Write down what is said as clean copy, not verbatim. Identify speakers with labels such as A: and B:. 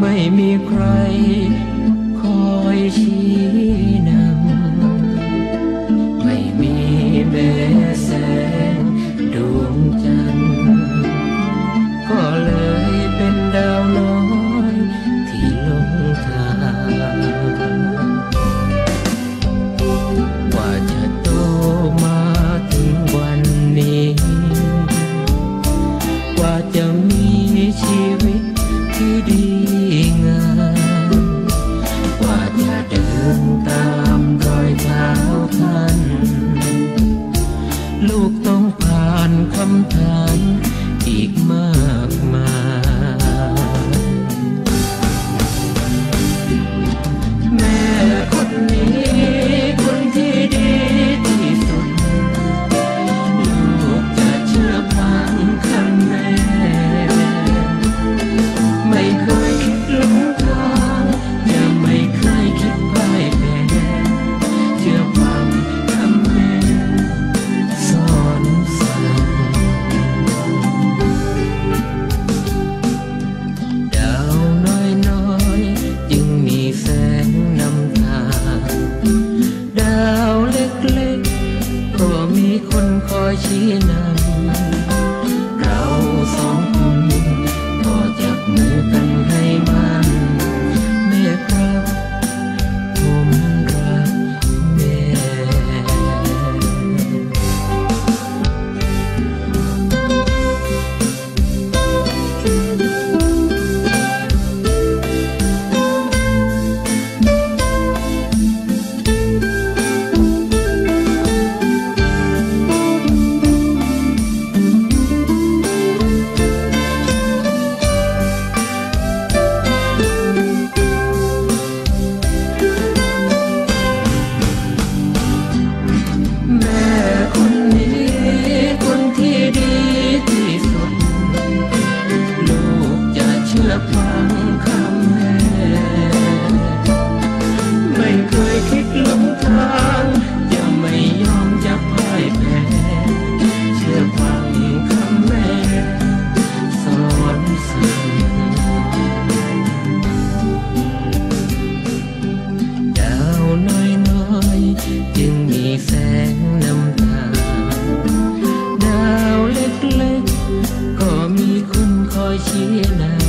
A: ไม่มีใครคอยชี้นำไม่มีแม้แสงดวงจันทร์ก็เลยเป็นดาวน้อยที่หลงทางกว่าจะโตมาถึงวันนี้กว่าจะมีชีวิตที่ดีงามกว่าจะเดินตามรอยเท้าท่านลูกต้องผ่านคำถามอีกมากมายแม่คนนี้คนที่ดีที่สุดลูกจะเชื่อฟังคำแม่ไม่เคยคิดหลงทางจะไม่เคยคิดพ่ายแพ้เชื่อฟังคำแม่สอนสั่งดาวน้อยๆจึงมีแสงนำทางดาวเล็กๆก็มีคนคอยชี้นำเราสองคนก็จับมือกันให้มันแม่ครับผมรักแม่แม่คนนี้คนที่ดีที่สุดลูกจะเชื่อฟังคำแม่ไม่เคยคิดหลงทางจะไม่ยอมจะพ่ายแพ้เชื่อฟังคำแม่สอนสั่งดาวน้อยๆจึงมีแสงนำทางดาวเล็กๆก็มีคนคอยชี้นำ